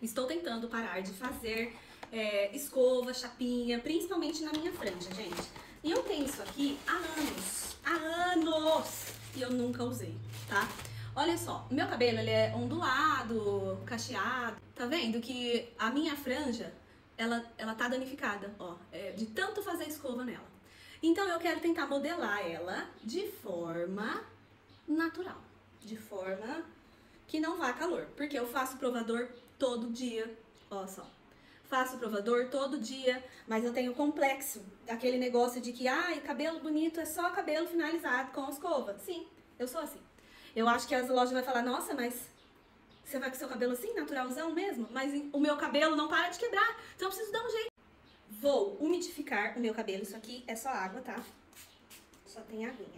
Estou tentando parar de fazer escova, chapinha, principalmente na minha franja, gente. E eu tenho isso aqui há anos, e eu nunca usei, tá? Olha só, meu cabelo ele é ondulado, cacheado, tá vendo que a minha franja, ela tá danificada, ó, de tanto fazer escova nela. Então eu quero tentar modelar ela de forma natural, de forma que não vá calor, porque eu faço provador todo dia, ó só. Faço provador todo dia, mas eu tenho complexo, aquele negócio de que, ai, cabelo bonito é só cabelo finalizado com escova. Sim, eu sou assim. Eu acho que as lojas vão falar, nossa, mas você vai com seu cabelo assim, naturalzão mesmo? Mas o meu cabelo não para de quebrar, então eu preciso dar um jeito. Vou umidificar o meu cabelo, isso aqui é só água, tá? Só tem aguinha.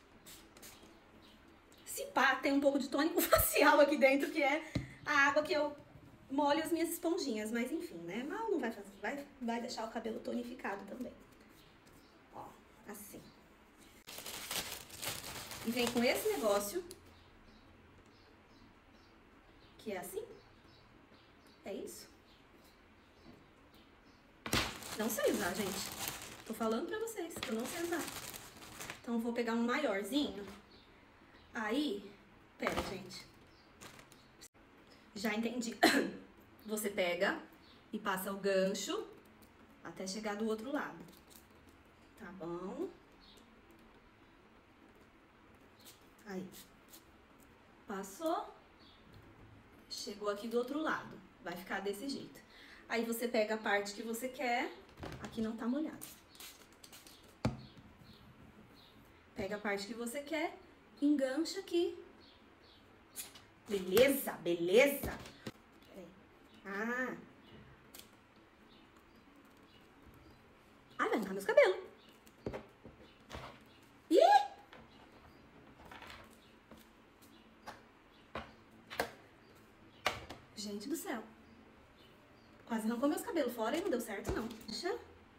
Se pá, tem um pouco de tônico facial aqui dentro, que é a água que eu molho as minhas esponjinhas, mas enfim, né? Mal não vai fazer, vai deixar o cabelo tonificado também. Ó, assim. E vem com esse negócio, que é assim. É isso. Não sei usar, gente. Tô falando pra vocês que eu não sei usar. Então, eu vou pegar um maiorzinho. Aí, pera, gente. Já entendi. Você pega e passa o gancho até chegar do outro lado. Tá bom? Aí. Passou. Chegou aqui do outro lado. Vai ficar desse jeito. Aí você pega a parte que você quer. Aqui não tá molhado. Pega a parte que você quer. Engancha aqui. Beleza? Beleza? Ah. Ai, vai arrancar meus cabelos. Ih! Gente do céu. Quase arrancou meus cabelos fora e não deu certo, não. Deixa.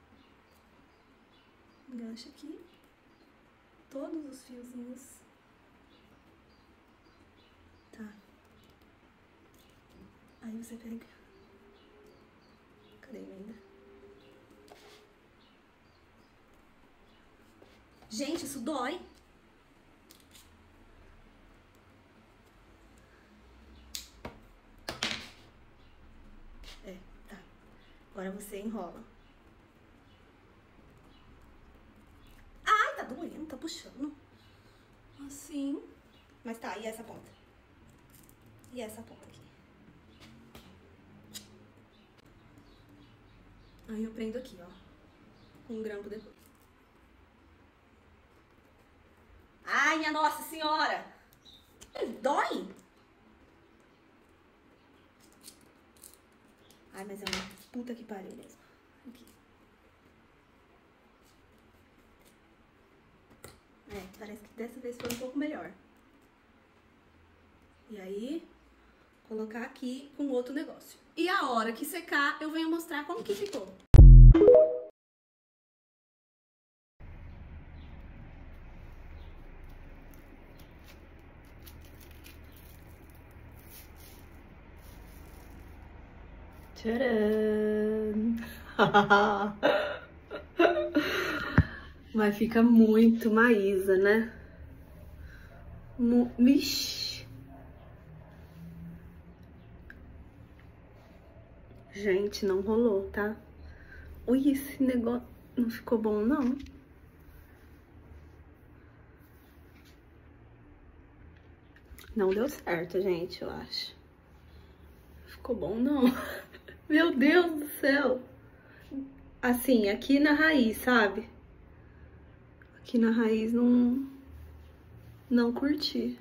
Engancha aqui. Todos os fiozinhos. Tá. Aí você pega. Cadê a emenda? Gente, isso dói. Tá. Agora você enrola. Ai, tá doendo, tá puxando. Assim. Mas tá, e essa ponta? E essa ponta aqui? Aí eu prendo aqui, ó. Com um grampo depois. Ai, minha Nossa Senhora! Dói? Ai, mas é uma puta que pariu mesmo. Aqui. Parece que dessa vez foi um pouco melhor. E aí, colocar aqui com outro negócio. E a hora que secar, eu venho mostrar como que ficou. Tcharam! Mas fica muito Maísa, né? Vixe! Gente, não rolou, tá? Ui, esse negócio não ficou bom, não. Não deu certo, gente, eu acho. Ficou bom, não. Meu Deus do céu. Assim, aqui na raiz, sabe? Aqui na raiz não curti.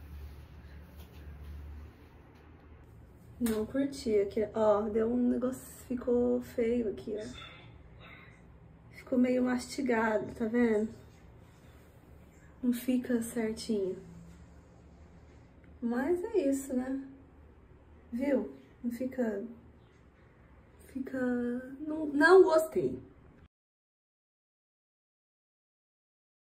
Não curti. Aqui, ó, deu um negócio, ficou feio aqui, ó. Ficou meio mastigado, tá vendo? Não fica certinho. Mas é isso, né? Viu? Não fica... Não gostei.